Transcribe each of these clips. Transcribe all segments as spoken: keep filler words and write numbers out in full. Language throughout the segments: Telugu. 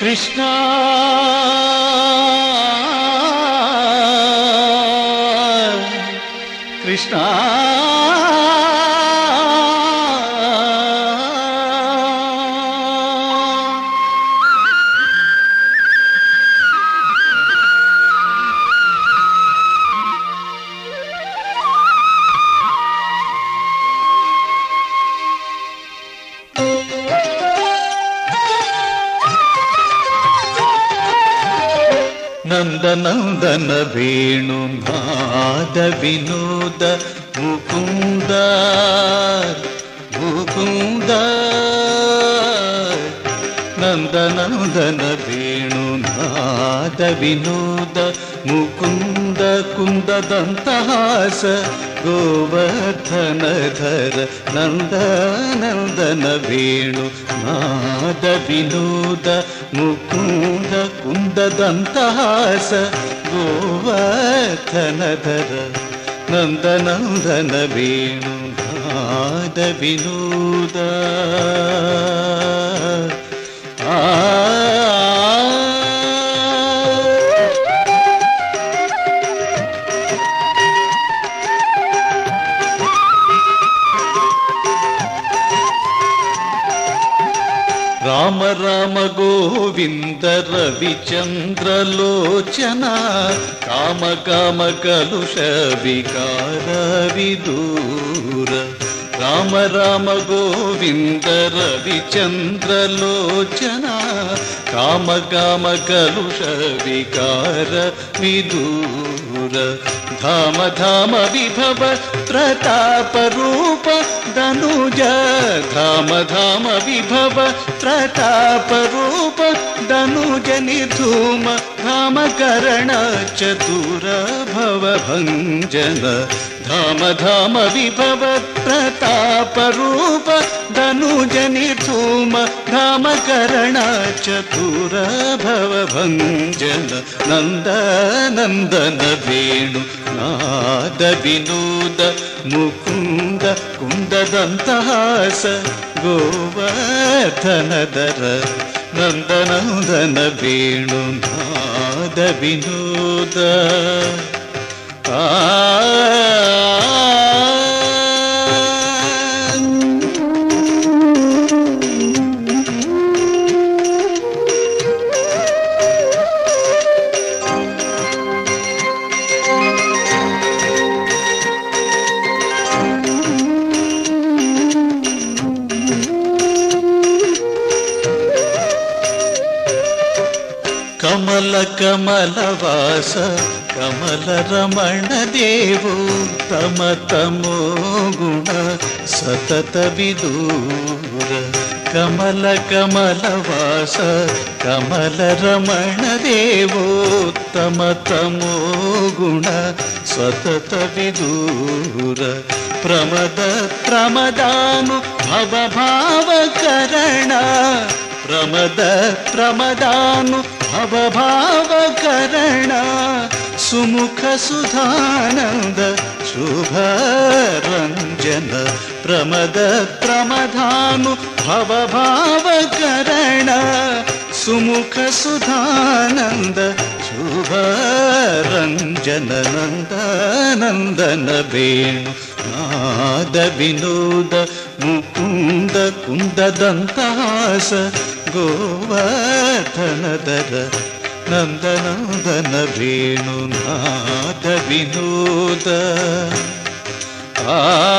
కృష్ణ కృష్ణ నందనందన వేణునాద వినోద ముకుంద ముకుంద నందనందన వేణునాద వినోద ముకుంద కుందదంతహాస గోవర్ధనధర నందనందన వేణు నాద వినోద ముకుంద కుందదంతహాస గోవర్ధనధర నందనందన వేణు నాద వినోద ఆ రామ రామ గోవింద రవిచంద్రలోచన కామ కామ కలుష వికార విదూర రామ రామ గోవింద రవిచంద్రలోచన కామ కామ కలుష వికార విదూర ధామ ధామ విభవ ప్రతాప రూప ధనుజ ధామ ధామ విభవ ప్రతాప రూప ధనుజ నిర్ధూమ ధామ కరణ చతుర భవ భంజన ధామ ధామ విభవ ప్రతాప రూప ధనుజ నిర్ధూమ ధామ కరణ చతుర భవ భంజన నంద నందన వేణు నాద వినోద ముకుంద కుందదంతహాస గోవర్ధనధర నందనందన వేణు నాద వినోద ఆ కమల కమల వాస కమల రమణ దేవో తమ తమో గుణ సతత విదూర కమల కమల వాస కమల రమణ దేవో తమ తమో గుణ సతత విదూర ప్రమద ప్రమదాను భవ భావకరణ ప్రమద ప్రమదాను భవభావకరణ సుముఖ సుధానంద శుభరంజన ప్రమద ప్రమదాను భవభావకరణ సుముఖ సుధానంద శుభరంజన నందనందన వేణు నాద వినోద ముకుంద కుందదంతహాస గోవర్ధనధర నందనందన వేణు నాద వినోద ఆ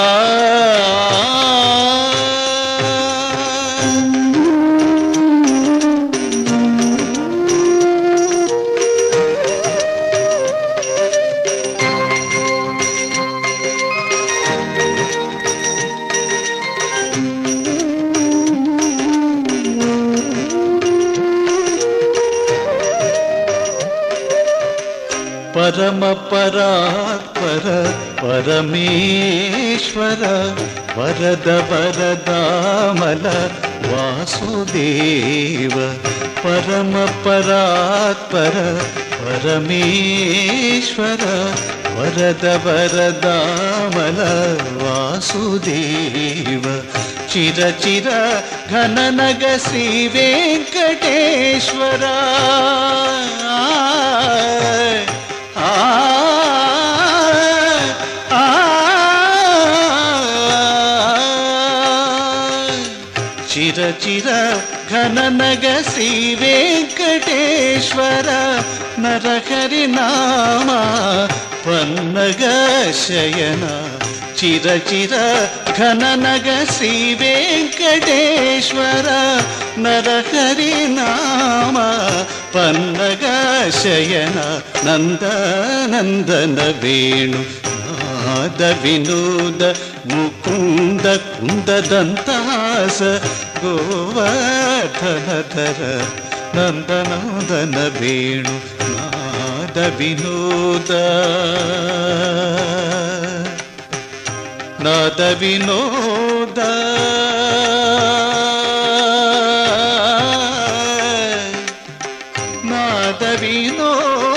పరమ పరాత్పర పరమేశ్వర వరద వరదామల వాసుదేవ పరమ పరాత్పర పరమేశ్వర వరద వరదామల వాసుదేవ చిర చిర ఘననగ శ్రీ వెంకటేశ్వర ఆ చిర చిర ఘననగ శ్రీ వెంకటేశ్వర నరహరి నామ పన్నగ శయన చిర చిర ఘననగ శ్రీ వెంకటేశ్వర నరహరి నామ పన్నగ శయన నందనందన వేణు నాద వినోద ముకుంద కుందదంతాస గోవర్ధనధర నందనందన వేణు నాద వినోద నాద వినోద నాద వినోద